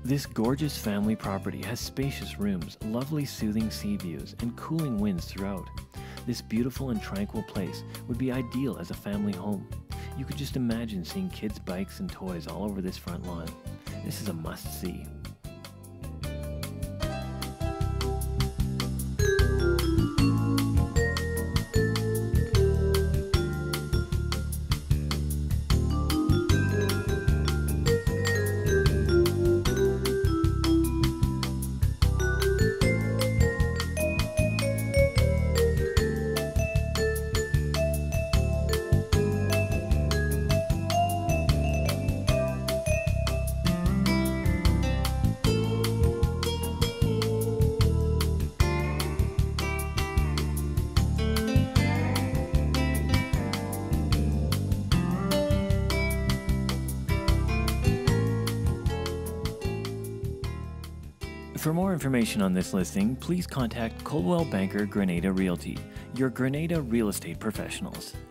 This gorgeous family property has spacious rooms, lovely soothing sea views, and cooling winds throughout. This beautiful and tranquil place would be ideal as a family home. You could just imagine seeing kids' bikes and toys all over this front lawn. This is a must-see. For more information on this listing, please contact Coldwell Banker Grenada Realty, your Grenada real estate professionals.